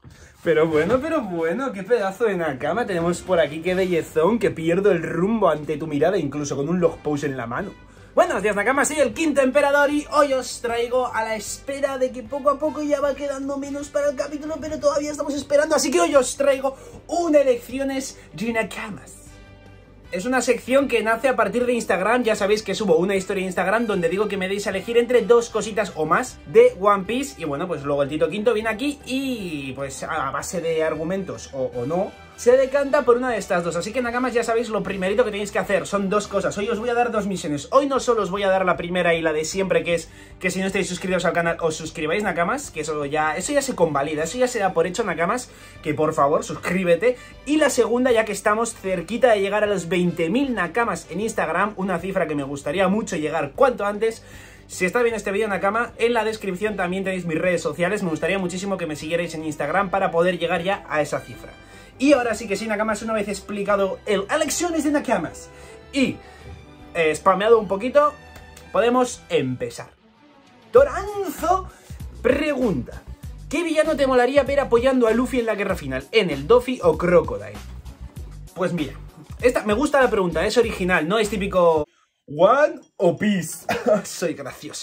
Pero bueno, qué pedazo de Nakama tenemos por aquí, qué bellezón, que pierdo el rumbo ante tu mirada, incluso con un log pose en la mano. Buenos días, Nakama, soy el quinto emperador y hoy os traigo a la espera de que poco a poco ya va quedando menos para el capítulo, pero todavía estamos esperando, así que hoy os traigo una elecciones de Nakamas. Es una sección que nace a partir de Instagram, ya sabéis que subo una historia en Instagram donde digo que me deis a elegir entre dos cositas o más de One Piece y bueno, pues luego el Tito Quinto viene aquí y pues a base de argumentos o no, se decanta por una de estas dos, así que Nakamas ya sabéis lo primerito que tenéis que hacer, son dos cosas. Hoy os voy a dar dos misiones, hoy no solo os voy a dar la primera y la de siempre, que es que si no estáis suscritos al canal os suscribáis, Nakamas, que eso ya se convalida, eso ya se da por hecho, Nakamas, que por favor suscríbete. Y la segunda, ya que estamos cerquita de llegar a los 20.000 Nakamas en Instagram, una cifra que me gustaría mucho llegar cuanto antes. Si está bien este vídeo, Nakama, en la descripción también tenéis mis redes sociales, me gustaría muchísimo que me siguierais en Instagram para poder llegar ya a esa cifra. Y ahora sí que sí, Nakamas, una vez explicado el elecciones de Nakamas y spameado un poquito, podemos empezar. Toranzo pregunta: ¿qué villano te molaría ver apoyando a Luffy en la guerra final? ¿En el Doffy o Crocodile? Pues mira, me gusta la pregunta, es original, no es típico One o Piece. Soy gracioso.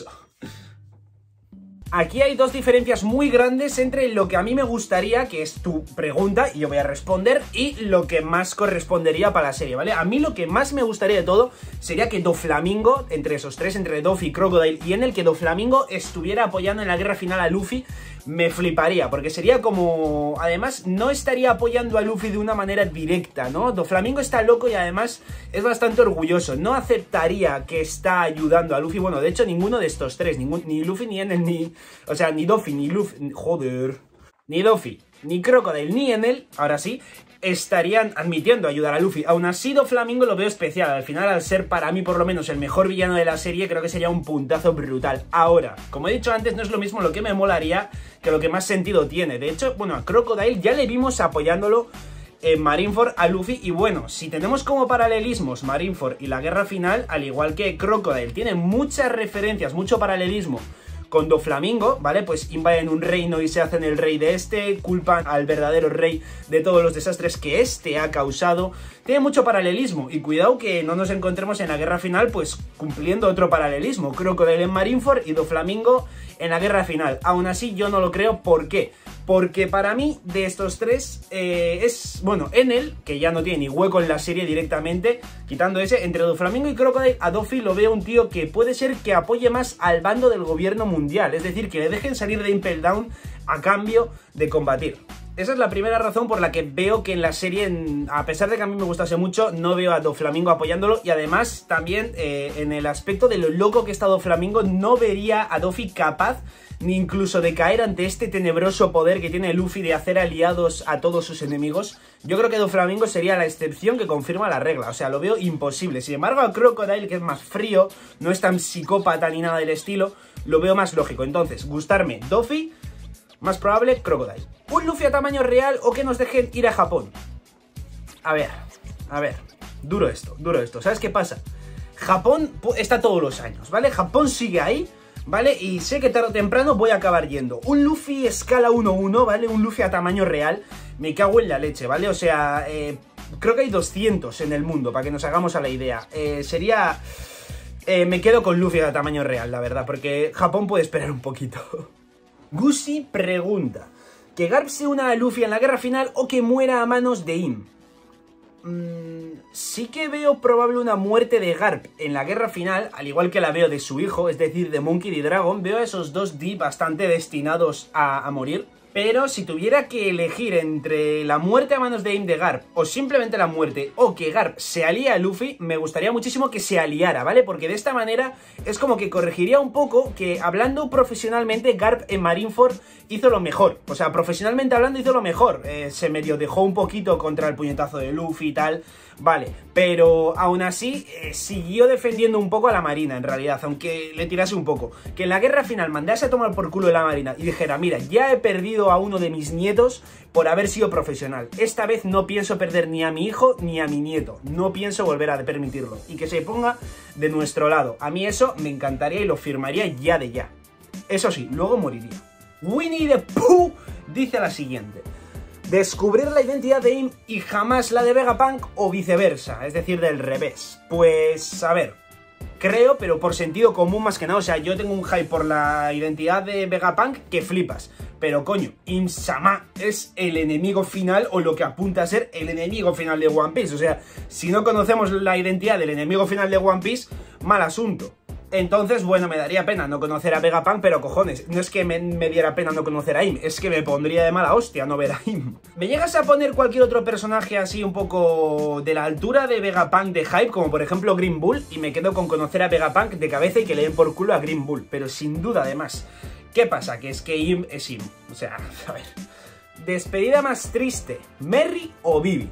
Aquí hay dos diferencias muy grandes entre lo que a mí me gustaría, que es tu pregunta, y yo voy a responder, y lo que más correspondería para la serie, ¿vale? A mí lo que más me gustaría de todo sería que Doflamingo, entre esos tres, entre Doffy, Crocodile y Enel, que Doflamingo estuviera apoyando en la guerra final a Luffy. Me fliparía, porque sería como... Además, no estaría apoyando a Luffy de una manera directa, ¿no? Doflamingo está loco y además es bastante orgulloso. No aceptaría que está ayudando a Luffy. Bueno, de hecho, ninguno de estos tres, ni Luffy, ni Enel, ni... O sea, ni Doffy, ni Luffy... Joder... Ni Doffy, ni Crocodile, ni Enel, ahora sí, estarían admitiendo ayudar a Luffy. Aún así, Doflamingo lo veo especial. Al final, al ser para mí por lo menos el mejor villano de la serie, creo que sería un puntazo brutal. Ahora, como he dicho antes, no es lo mismo lo que me molaría que lo que más sentido tiene. De hecho, bueno, a Crocodile ya le vimos apoyándolo en Marineford a Luffy. Y bueno, si tenemos como paralelismos Marineford y la guerra final, al igual que Crocodile tiene muchas referencias, mucho paralelismo con Doflamingo, ¿vale? Pues invaden un reino y se hacen el rey de este, culpan al verdadero rey de todos los desastres que este ha causado. Tiene mucho paralelismo y cuidado que no nos encontremos en la guerra final pues cumpliendo otro paralelismo. Crocodile en Marineford y Doflamingo en la guerra final. Aún así yo no lo creo. ¿Por qué? Porque para mí de estos tres es, bueno, Enel, que ya no tiene ni hueco en la serie directamente, quitando ese, entre Doflamingo y Crocodile, a Doffy lo veo un tío que puede ser que apoye más al bando del gobierno mundial, es decir, que le dejen salir de Impel Down a cambio de combatir. Esa es la primera razón por la que veo que en la serie, a pesar de que a mí me gustase mucho, no veo a Doflamingo apoyándolo. Y además también en el aspecto de lo loco que está Doflamingo, no vería a Doffy capaz ni incluso de caer ante este tenebroso poder que tiene Luffy de hacer aliados a todos sus enemigos. Yo creo que Doflamingo sería la excepción que confirma la regla, o sea, lo veo imposible. Sin embargo, a Crocodile, que es más frío, no es tan psicópata ni nada del estilo, lo veo más lógico. Entonces, gustarme Doffy, más probable Crocodile. ¿Un Luffy a tamaño real o que nos dejen ir a Japón? A ver, duro esto. ¿Sabes qué pasa? Japón está todos los años, ¿vale? Japón sigue ahí, ¿vale? Y sé que tarde o temprano voy a acabar yendo. Un Luffy escala 1-1, ¿vale? Un Luffy a tamaño real, me cago en la leche, ¿vale? O sea, creo que hay 200 en el mundo, para que nos hagamos a la idea. Sería... me quedo con Luffy a tamaño real, la verdad, porque Japón puede esperar un poquito. Gusi pregunta: ¿que Garp se una a Luffy en la guerra final o que muera a manos de Im? Sí que veo probable una muerte de Garp en la guerra final, al igual que la veo de su hijo, es decir, de Monkey D. Dragon. Veo a esos dos D bastante destinados a morir. Pero si tuviera que elegir entre la muerte a manos de Im de Garp o simplemente la muerte, o que Garp se alía a Luffy, me gustaría muchísimo que se aliara, ¿vale? Porque de esta manera es como que corregiría un poco que, hablando profesionalmente, Garp en Marineford hizo lo mejor. O sea, profesionalmente hablando hizo lo mejor. Se medio dejó un poquito contra el puñetazo de Luffy y tal, vale. Pero aún así siguió defendiendo un poco a la Marina, en realidad, aunque le tirase un poco. Que en la guerra final mandase a tomar por culo de la Marina y dijera: mira, ya he perdido a uno de mis nietos por haber sido profesional. Esta vez no pienso perder ni a mi hijo ni a mi nieto. No pienso volver a permitirlo. Y que se ponga de nuestro lado. A mí eso me encantaría y lo firmaría ya de ya. Eso sí, luego moriría. Winnie the Pooh dice la siguiente: descubrir la identidad de Im y jamás la de Vegapunk o viceversa, es decir, del revés. Pues, a ver, creo, pero por sentido común más que nada, o sea, yo tengo un hype por la identidad de Vegapunk que flipas. Pero coño, Im-sama es el enemigo final o lo que apunta a ser el enemigo final de One Piece. O sea, si no conocemos la identidad del enemigo final de One Piece, mal asunto. Entonces, bueno, me daría pena no conocer a Vegapunk, pero cojones, no es que me diera pena no conocer a Im, es que me pondría de mala hostia no ver a Im. ¿Me llegas a poner cualquier otro personaje así un poco de la altura de Vegapunk de hype, como por ejemplo Green Bull, y me quedo con conocer a Vegapunk de cabeza y que le den por culo a Green Bull, pero sin duda además. ¿Qué pasa? Que es que Im es Im, o sea, a ver. Despedida más triste, ¿Merry o Vivi?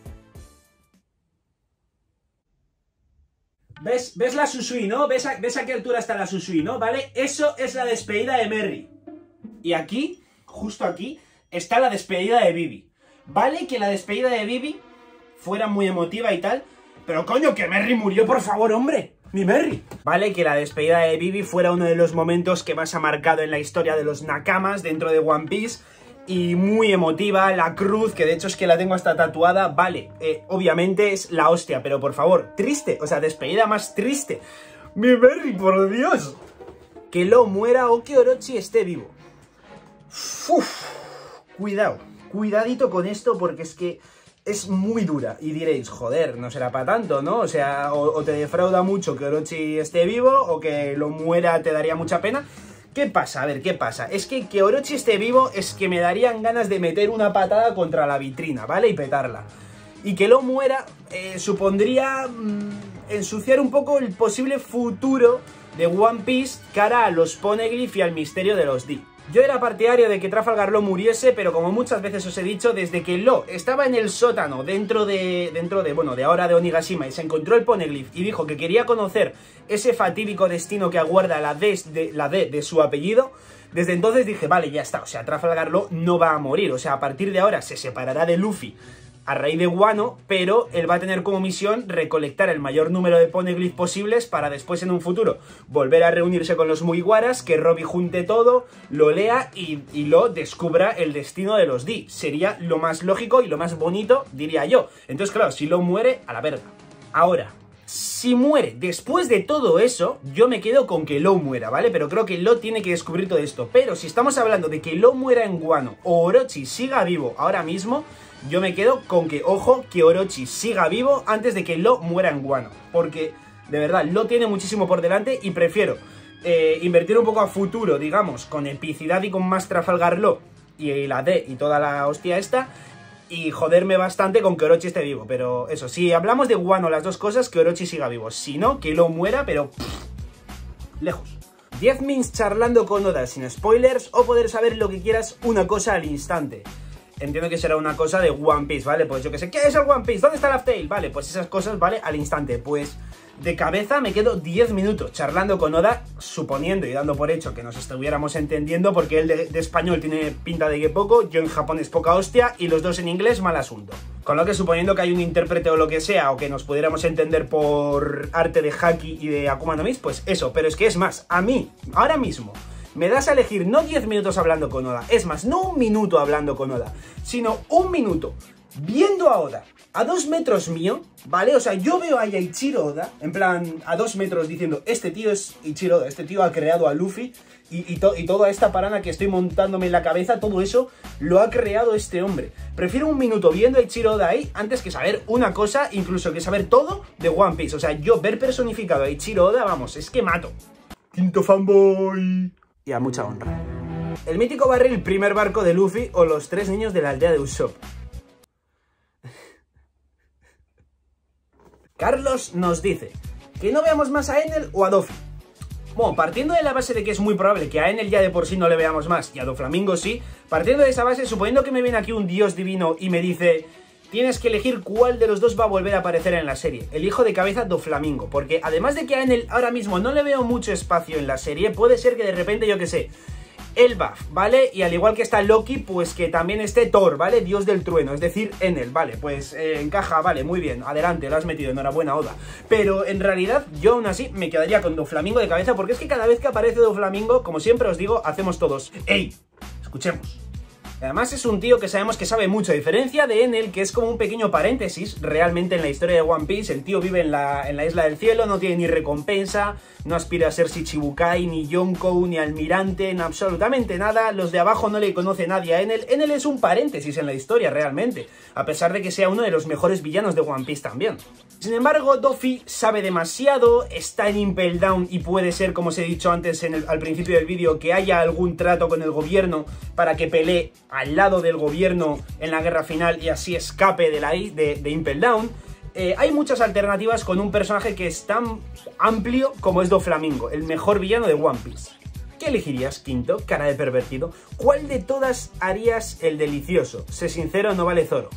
¿Ves la Susui, no? ¿Ves a qué altura está la Susui, no? ¿Vale? Eso es la despedida de Merry. Y aquí, justo aquí, está la despedida de Vivi. Vale que la despedida de Vivi fuera muy emotiva y tal, pero coño, que Merry murió, por favor, hombre. Ni Merry. Vale que la despedida de Vivi fuera uno de los momentos que más ha marcado en la historia de los Nakamas dentro de One Piece. Y muy emotiva, la cruz, que de hecho es que la tengo hasta tatuada, vale, obviamente es la hostia, pero por favor, triste, o sea, despedida más triste. Mi Merry, por Dios. Que Law muera o que Orochi esté vivo. Uf, cuidado, cuidadito con esto porque es que es muy dura. Y diréis, joder, no será para tanto, ¿no? O sea, o te defrauda mucho que Orochi esté vivo o que Law muera te daría mucha pena. ¿Qué pasa? A ver, ¿qué pasa? Es que Orochi esté vivo es que me darían ganas de meter una patada contra la vitrina, ¿vale? Y petarla. Y que Law muera supondría ensuciar un poco el posible futuro de One Piece cara a los Poneglyph y al misterio de los D. Yo era partidario de que Trafalgar Law muriese, pero como muchas veces os he dicho, desde que Law estaba en el sótano dentro de ahora de Onigashima y se encontró el Poneglyph y dijo que quería conocer ese fatídico destino que aguarda la D de su apellido, desde entonces dije, vale, ya está, o sea, Trafalgar Law no va a morir, o sea, a partir de ahora se separará de Luffy a raíz de Wano, pero él va a tener como misión recolectar el mayor número de Poneglyph posibles para después en un futuro volver a reunirse con los Mugiwaras, que Robby junte todo, lo lea y lo descubra el destino de los D. Sería lo más lógico y lo más bonito, diría yo. Entonces, claro, si Law muere, a la verga. Ahora, si muere después de todo eso, yo me quedo con que Law muera, ¿vale? Pero creo que Law tiene que descubrir todo esto. Pero si estamos hablando de que Law muera en Wano o Orochi siga vivo ahora mismo, yo me quedo con que, ojo, que Orochi siga vivo antes de que Law muera en Wano. Porque, de verdad, Law tiene muchísimo por delante y prefiero invertir un poco a futuro, digamos, con epicidad y con más Trafalgar Law y la D y toda la hostia esta, y joderme bastante con que Orochi esté vivo. Pero eso, si hablamos de Wano, las dos cosas, que Orochi siga vivo. Si no, que Law muera, pero lejos. 10 mins charlando con Oda sin spoilers o poder saber lo que quieras una cosa al instante. Entiendo que será una cosa de One Piece, ¿vale? Pues yo que sé, ¿qué es el One Piece? ¿Dónde está Laugh Tale? Vale, pues esas cosas, ¿vale? Al instante. Pues de cabeza me quedo 10 minutos charlando con Oda, suponiendo y dando por hecho que nos estuviéramos entendiendo, porque él de español tiene pinta de que poco, yo en japonés poca hostia, y los dos en inglés mal asunto. Con lo que suponiendo que hay un intérprete o lo que sea, o que nos pudiéramos entender por arte de Haki y de Akuma no Mi, pues eso. Pero es que es más, a mí, ahora mismo, me das a elegir no 10 minutos hablando con Oda, es más, no un minuto hablando con Oda, sino un minuto viendo a Oda a 2 metros mío, ¿vale? O sea, yo veo a Eiichiro Oda, en plan, a 2 metros diciendo, este tío es Eiichiro Oda, este tío ha creado a Luffy y toda esta parana que estoy montándome en la cabeza, todo eso lo ha creado este hombre. Prefiero un minuto viendo a Eiichiro Oda ahí antes que saber una cosa, incluso que saber todo de One Piece. O sea, yo ver personificado a Eiichiro Oda, vamos, es que mato. Quinto fanboy. Y a mucha honra. El mítico barril, primer barco de Luffy o los 3 niños de la aldea de Usopp. Carlos nos dice que no veamos más a Enel o a Doffy. Bueno, partiendo de la base de que es muy probable que a Enel ya de por sí no le veamos más y a Doflamingo sí, partiendo de esa base, suponiendo que me viene aquí un dios divino y me dice: tienes que elegir cuál de los dos va a volver a aparecer en la serie. Elijo de cabeza Doflamingo, porque además de que a Enel ahora mismo no le veo mucho espacio en la serie, puede ser que de repente, yo que sé, Elbaf, ¿vale? Y al igual que está Loki, pues que también esté Thor, ¿vale? Dios del trueno, es decir, Enel, ¿vale? Pues encaja, vale, muy bien, adelante, lo has metido, enhorabuena, Oda. Pero en realidad, yo aún así me quedaría con Doflamingo de cabeza, porque es que cada vez que aparece Doflamingo, como siempre os digo, hacemos todos: ¡ey! Escuchemos. Además es un tío que sabemos que sabe mucho, a diferencia de Enel, que es como un pequeño paréntesis realmente en la historia de One Piece. El tío vive en la Isla del Cielo, no tiene ni recompensa, no aspira a ser Shichibukai, ni Yonkou, ni almirante, ni absolutamente nada. Los de abajo no le conoce nadie a Enel. Enel es un paréntesis en la historia realmente, a pesar de que sea uno de los mejores villanos de One Piece también. Sin embargo, Doffy sabe demasiado, está en Impel Down y puede ser, como os he dicho antes al principio del vídeo, que haya algún trato con el gobierno para que pelee al lado del gobierno en la guerra final y así escape de Impel Down. Hay muchas alternativas con un personaje que es tan amplio como es Doflamingo, el mejor villano de One Piece. ¿Qué elegirías, Quinto, cara de pervertido? ¿Cuál de todas harías el delicioso? Sé sincero, no vale Zoro.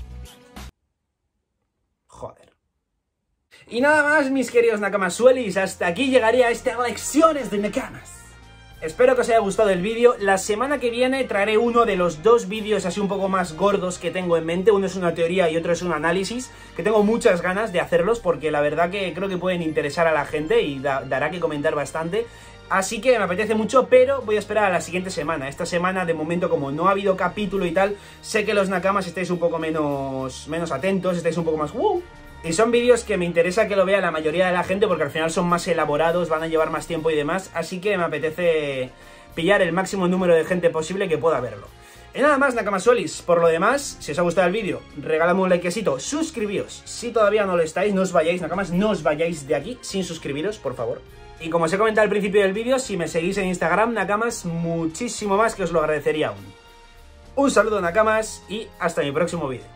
Joder. Y nada más, mis queridos Nakamasuelis, hasta aquí llegaría esta lecciones de Nakamas. Espero que os haya gustado el vídeo. La semana que viene traeré uno de los dos vídeos así un poco más gordos que tengo en mente. Uno es una teoría y otro es un análisis, que tengo muchas ganas de hacerlos porque la verdad que creo que pueden interesar a la gente y dará que comentar bastante. Así que me apetece mucho, pero voy a esperar a la siguiente semana. Esta semana, de momento, como no ha habido capítulo y tal, sé que los Nakamas estáis un poco menos atentos, estáis un poco más... Y son vídeos que me interesa que lo vea la mayoría de la gente porque al final son más elaborados, van a llevar más tiempo y demás, así que me apetece pillar el máximo número de gente posible que pueda verlo. Y nada más, Nakamasuelis, por lo demás, si os ha gustado el vídeo, regaladme un likecito, suscribíos, si todavía no lo estáis, no os vayáis, Nakamas, no os vayáis de aquí sin suscribiros, por favor. Y como os he comentado al principio del vídeo, si me seguís en Instagram, Nakamas, muchísimo más que os lo agradecería aún. Un saludo, Nakamas, y hasta mi próximo vídeo.